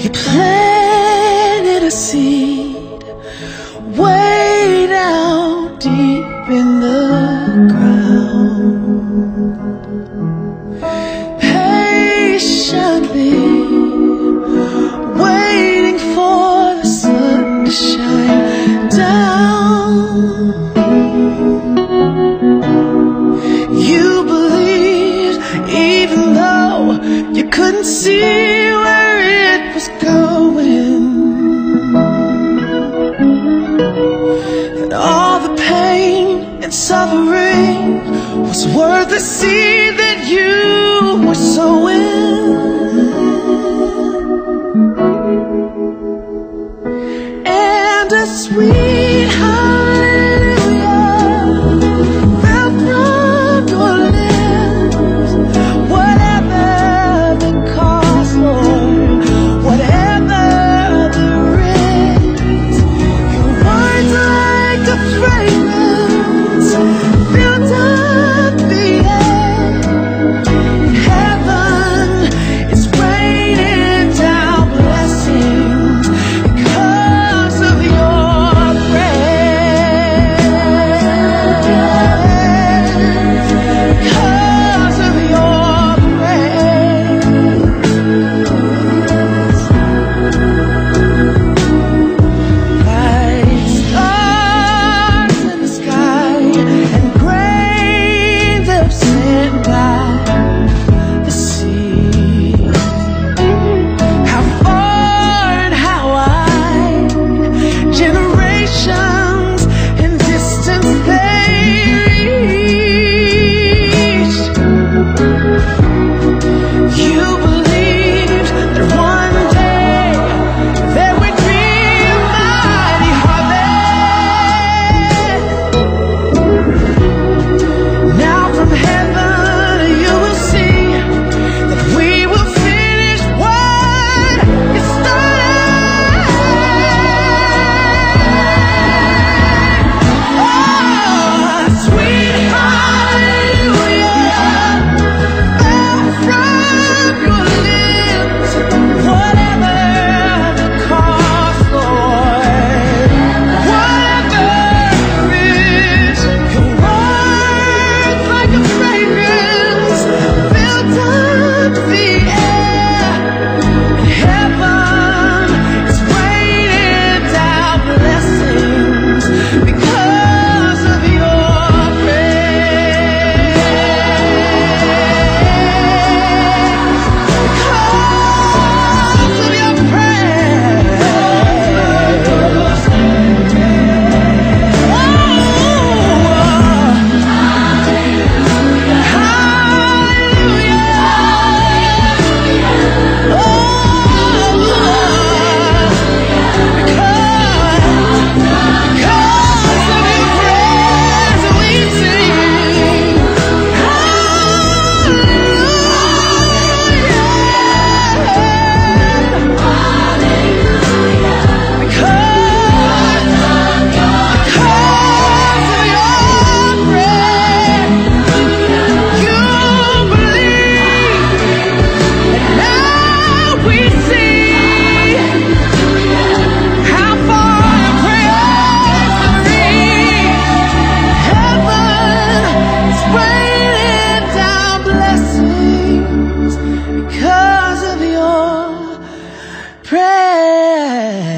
You planted a seed way down deep in the ground, patiently waiting for the sun to shine down. You believed even though you couldn't see where it was going, and all the pain and suffering was worth the seed that you were sowing. And a sweet hallelujah fell from your lips. Whatever the cost, Lord, whatever the risk, your words like a fragrance filled up the air. Heaven is raining down blessings because of your praise. Because of your praise. Bright stars in the sky and grain that sent by the sea. How far and how wide, generations and distance they reached. You believed that one day there would be a mighty harvest. Now from heaven you will see that we will finish what you started. Oh, sweet hallelujah fell from your lips. Whatever the cost, Lord, whatever the risk, your words like a fragrance filled up the air. Heaven is raining down blessings because of your praise. Because of your praise. Because of your praise.